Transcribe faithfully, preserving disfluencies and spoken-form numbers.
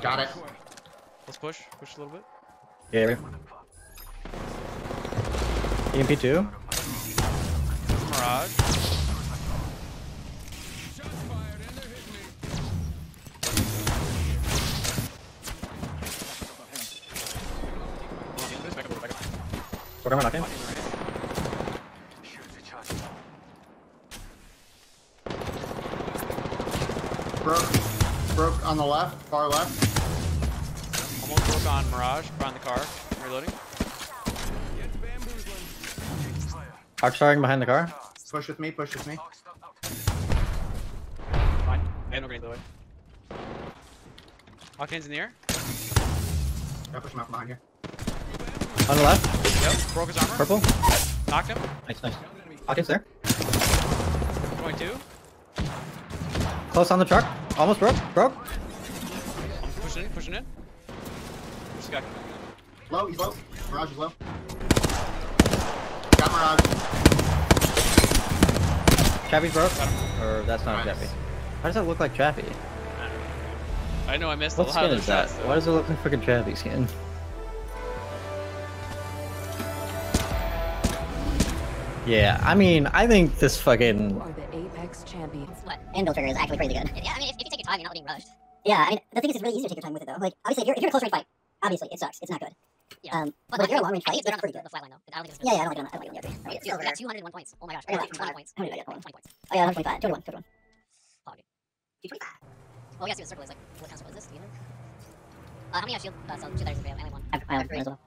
Got it. Let's push. Push a little bit. Yeah. E M P two. Mirage. What am I knocking? Broke. Broke on the left, far left. Almost broke on Mirage, behind the car. Reloading. Arc starring behind the car. Push with me, push with me. Fine. I have no grenade, by the way. Octane's in the air. Gotta push him out from behind here. On the left. Yep. Broke his armor. Purple. Knocked him. Nice, nice. Octane's there. twenty-two. Close on the truck. Almost broke. Broke. I'm pushing in, pushing in. Push the guy. Low, he's low. Mirage is low. Got Mirage. Chappie's broke. Got him. Or that's not Nice. Chappie. Why does that look like Chappie? I know I missed What a lot skin of is those that? shots, though. Why does it look like freaking Chappie skin? Yeah, I mean, I think this fucking... Are the Apex champions. What? Anvil trigger is actually pretty good. Yeah, I mean, if, if you take your time, you're not being rushed. Yeah, I mean, the thing is, it's really easy to take your time with it, though. Like, obviously, if you're, if you're in a close range fight, obviously, it sucks. It's not good. Yeah. Um, but, but if you're in a long range I fight, think it's it's pretty better good. on the, the flatline, though. I don't think it's Yeah, yeah, I don't like it on the, I don't like it on the other. Dude, dude, we got two hundred one points. Oh my gosh. I got two hundred points. How many did I get? twenty points. Oh, yeah, one twenty-five. two twenty-one. two twenty-one. Oh, dude. two twenty-five. Well, we gotta see what the circle is. Like, what kind of circle is this? Do you know? Uh, how many uh, shield? Uh, so two thirds. We have only one. I have, I have one as well.